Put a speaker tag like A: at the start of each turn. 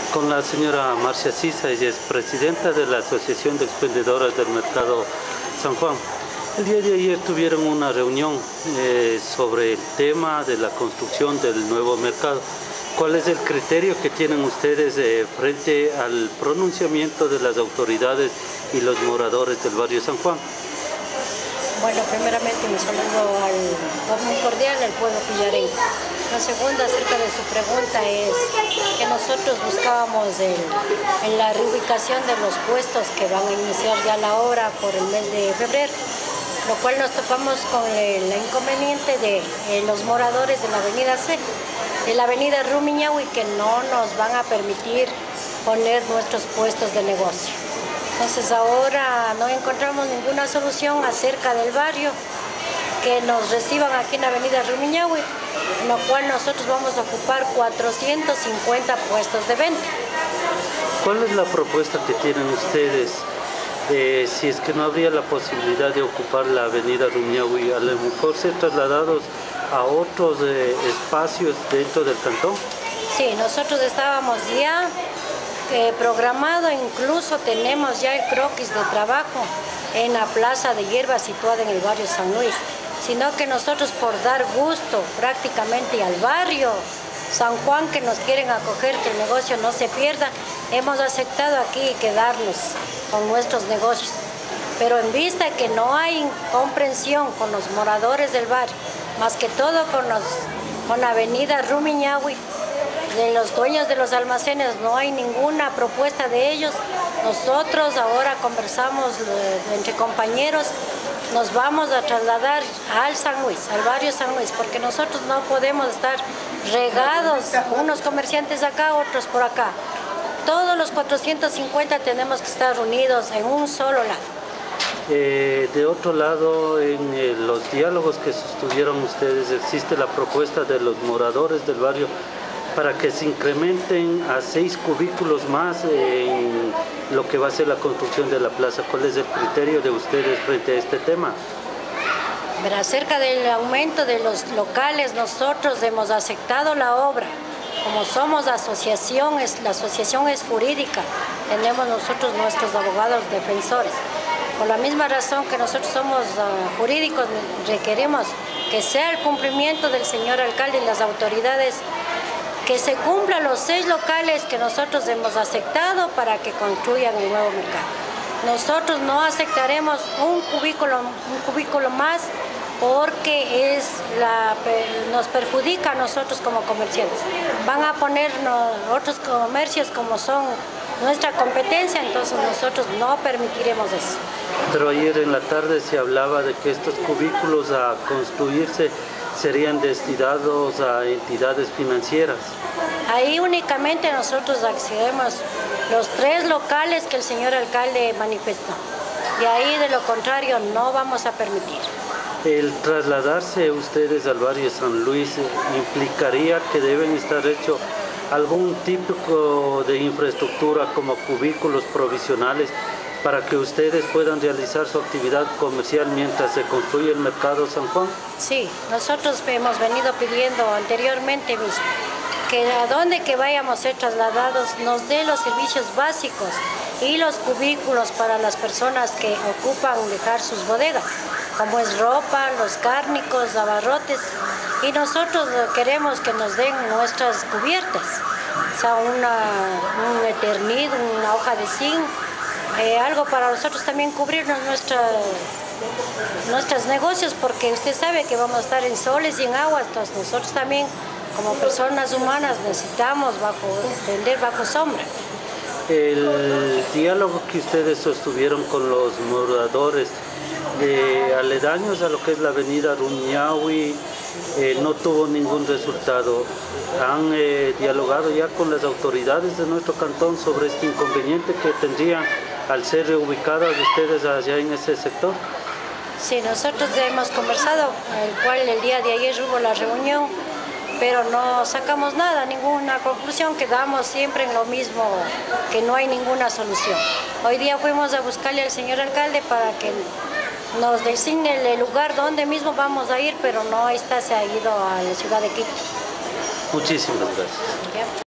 A: con la señora Marcia Sisa, ella es presidenta de la Asociación de Expendedoras del Mercado San Juan. El día de ayer tuvieron una reunión sobre el tema de la construcción del nuevo mercado. ¿Cuál es el criterio que tienen ustedes frente al pronunciamiento de las autoridades y los moradores del barrio San Juan?
B: Bueno, primeramente me saludo muy cordial al pueblo pillareño. La segunda, acerca de su pregunta, es que nosotros buscábamos en la reubicación de los puestos que van a iniciar ya la obra por el mes de febrero, lo cual nos topamos con el inconveniente de los moradores de la avenida C, de la avenida Rumiñahui, que no nos van a permitir poner nuestros puestos de negocio. Entonces ahora no encontramos ninguna solución acerca del barrio, que nos reciban aquí en la avenida Rumiñahui, en lo cual nosotros vamos a ocupar 450 puestos de venta.
A: ¿Cuál es la propuesta que tienen ustedes? Si es que no habría la posibilidad de ocupar la avenida Rumiñahui, a lo mejor ser trasladados a otros espacios dentro del cantón.
B: Sí, nosotros estábamos ya programado, incluso tenemos ya el croquis de trabajo en la plaza de hierba situada en el barrio San Luis, sino que nosotros, por dar gusto prácticamente al barrio San Juan, que nos quieren acoger, que el negocio no se pierda, hemos aceptado aquí quedarnos con nuestros negocios, pero en vista que no hay comprensión con los moradores del barrio, más que todo con la avenida Rumiñahui, de los dueños de los almacenes, no hay ninguna propuesta de ellos. Nosotros ahora conversamos entre compañeros, nos vamos a trasladar al San Luis, al barrio San Luis, porque nosotros no podemos estar regados, unos comerciantes acá, otros por acá. Todos los 450 tenemos que estar unidos en un solo lado.
A: De otro lado, en los diálogos que sostuvieron ustedes, existe la propuesta de los moradores del barrio para que se incrementen a 6 cubículos más en lo que va a ser la construcción de la plaza. ¿Cuál es el criterio de ustedes frente a este tema?
B: Pero acerca del aumento de los locales, nosotros hemos aceptado la obra. Como somos asociación, la asociación es jurídica, tenemos nosotros nuestros abogados defensores. Por la misma razón que nosotros somos jurídicos, requerimos que sea el cumplimiento del señor alcalde y las autoridades, que se cumplan los 6 locales que nosotros hemos aceptado para que construyan el nuevo mercado. Nosotros no aceptaremos un cubículo más, porque nos perjudica a nosotros como comerciantes. Van a ponernos otros comercios como son nuestra competencia, entonces nosotros no permitiremos eso.
A: Pero ayer en la tarde se hablaba de que estos cubículos a construirse serían destinados a entidades financieras.
B: Ahí únicamente nosotros accedemos los 3 locales que el señor alcalde manifestó. De ahí, de lo contrario, no vamos a permitir.
A: El trasladarse ustedes al barrio San Luis implicaría que deben estar hecho algún tipo de infraestructura como cubículos provisionales para que ustedes puedan realizar su actividad comercial mientras se construye el mercado San Juan.
B: Sí, nosotros hemos venido pidiendo anteriormente mismo que a donde que vayamos a ser trasladados nos dé los servicios básicos y los cubículos para las personas que ocupan dejar sus bodegas, como es ropa, los cárnicos, abarrotes, y nosotros queremos que nos den nuestras cubiertas, o sea, un eternid, una hoja de zinc, algo para nosotros también cubrirnos nuestros negocios, porque usted sabe que vamos a estar en soles y en aguas, entonces nosotros también como personas humanas necesitamos vender bajo sombra.
A: El diálogo que ustedes sostuvieron con los moradores aledaños a lo que es la avenida Rumiñahui no tuvo ningún resultado. ¿Han dialogado ya con las autoridades de nuestro cantón sobre este inconveniente que tendrían al ser reubicadas ustedes allá en ese sector?
B: Sí, nosotros ya hemos conversado, el cual el día de ayer hubo la reunión, pero no sacamos nada, ninguna conclusión, quedamos siempre en lo mismo, que no hay ninguna solución. Hoy día fuimos a buscarle al señor alcalde para que nos designe el lugar donde mismo vamos a ir, pero no está, se ha ido a la ciudad de Quito.
A: Muchísimas gracias.
B: ¿Ya?